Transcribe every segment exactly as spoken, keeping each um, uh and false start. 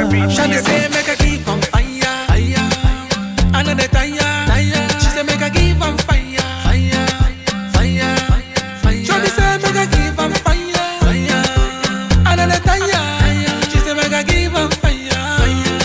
Shawty say make I keep on fire, fire. Another tire, tire. She say make I keep on fire, fire, fire, fire. Shawty say make I keep on fire, fire. Another tire, she say make I keep on fire, fire.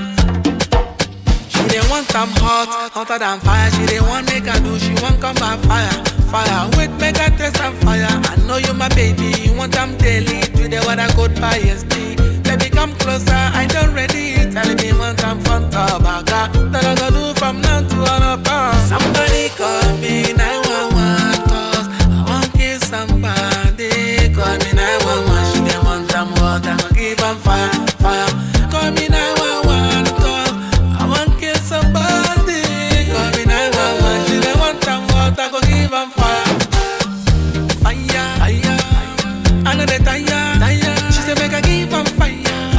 She dey want I'm hot, hotter than fire. She dey want make I do, she want come by fire, fire. Wait make I taste some fire. I know you my baby, you want I'm daily. Today what I could buy yesterday. Baby come closer, I don't ready. Tell me one time from top, I got that I gotta do from now to another. Somebody call me nine one one, cause I want kill somebody. Call me nine one one, she dey want some water, I keep on fire, fire. Call me nine one one, cause I want kill somebody. Call me nine one one, she dey want some water, I keep on fire, fire, fire. Another tire, tire. She say make I keep on fire.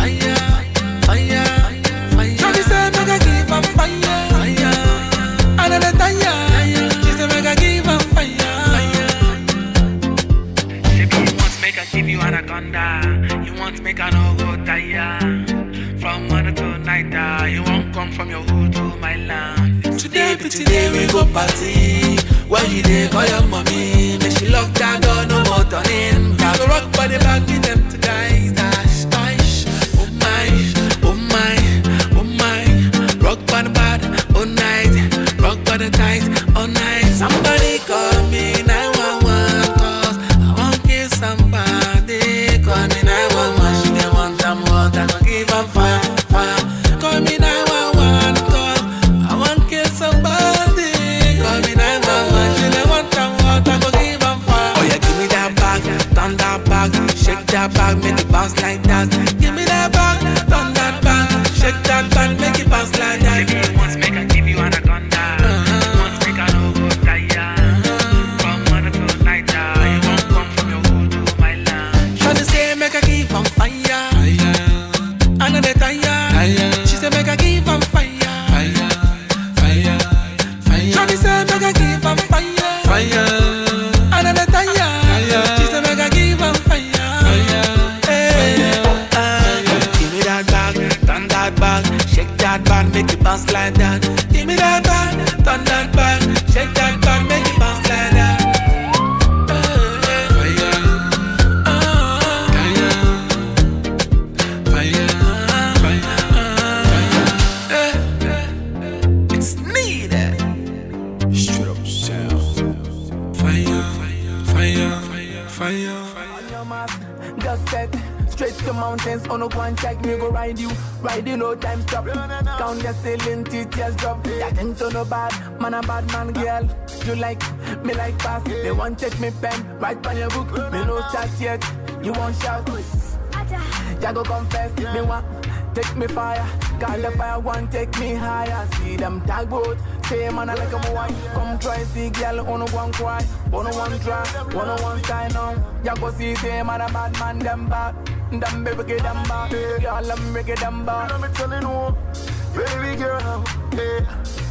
You want make I no go tire. From morning to night, uh, you won't come from your hood to my land. Today, but today we go party. Where you dey call your mommy? Make she lock that door, no more turning back. So rock body back, give them to guys. Dash, dash. Oh my, oh my, oh my. Rock body bad, all night. Rock body tight, all night. Somebody call me nine one one, cause I want kill somebody. Call me nine one one, she dey want some water, I give her fire, fire. Call me nine one one, cause I want kill somebody. Call me nine one one, she dey want some water, I give her fire. Oh yeah, give me that bag, turn that bag, shake that bag, make it bounce like that. Give me that bag, turn that bag, shake that bag, make it bounce like that. If you want make I give you anaconda. Make it bounce like that. Give me that back, turn that back, shake that back, make it bounce like that. Fire, fire, fire, fire. It's needed. Straight up sound. Fire, fire, fire, fire, fire. Just set. Straight to mountains, on no one check me go ride you. Riding no time stop. Count the ceiling, tears drop. That ain't so no bad, man a bad man girl. You like, me like fast. They want take me pen, write on your book. Me no chat yet, you want shout. Ya go confess, me want take me fire. Call the fire, want take me higher. See them tag boat, say man I like a boy. Come try see girl, on one cry, on one try, on one sign on. Ya go see say man a bad man them bad. Them baby get them back, girl, I'm making them back. Let me tell you no, baby girl, hey.